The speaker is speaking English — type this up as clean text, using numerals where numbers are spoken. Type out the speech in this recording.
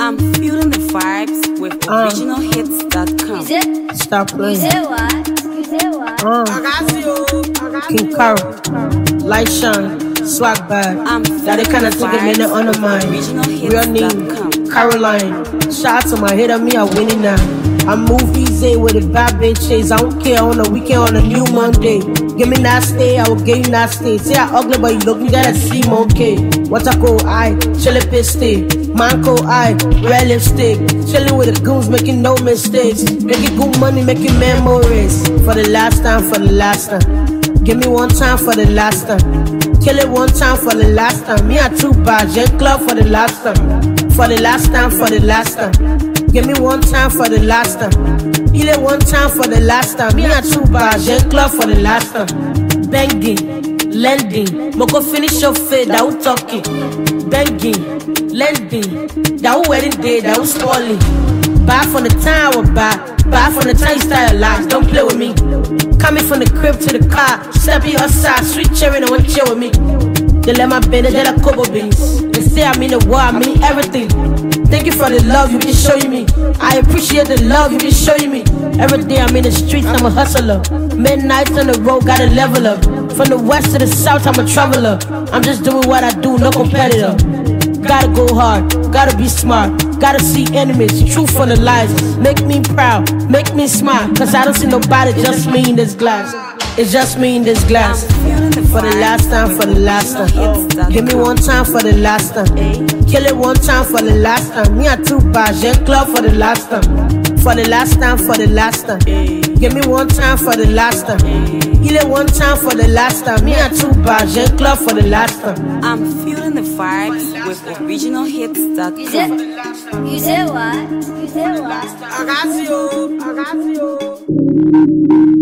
I'm feeling the vibes with originalhits.com. Stop playing. You say what? You say what? King Carol, Light Shine, Swag Bag. That they kinda took a minute on the mind. Real name, Caroline. Shout out to my hit of me, I'm winning now. I'm movies A with a bad bitches. I don't care on the weekend on a new Monday. Give me that stay, I will give you that stay. Say I ugly, but you look, you gotta see me okay. What I call I, chillin' piste. Man call I, red lipstick. Chillin' with the goons, making no mistakes. Making good money, making memories. For the last time, for the last time. Give me one time for the last time. Kill it one time for the last time. Me a true bad, Jen Club for the last time. For the last time, for the last time. Give me one time for the last time. Heal it one time for the last time. Me a true bad, Jen Club for the last time. Banging, lending. Moko finish your fade, that who talking. Banging, lending. That who wedding day, that who spoiling. Buy from the time I will buy. Buy from the time you start your life. Don't play with me. Coming from the crib to the car. Step in your side, sweet cherry, no one chill with me. They let my bend, they let Kobo beans. They say I mean the war, I mean everything. Thank you for the love you been showing me. I appreciate the love you been showing me. Every day I'm in the streets, I'm a hustler. Midnights on the road, gotta level up. From the west to the south, I'm a traveler. I'm just doing what I do, no competitor. Gotta go hard, gotta be smart. Gotta see enemies, truth from the lies. Make me proud, make me smile. Cause I don't see nobody, just me in this glass. It's just me in this glass. For the last time, for the last time. Give me one time for the last time. Kill it one time for the last time. Me a true bad, Jen Club for the last time. For the last time, for the last time. Give me one time for the last time. Heal it one time for the last time. Me a true bad, Jen Club for the last time. I'm feeling the vibes with originalhits.com. You say what? You say what? I got you.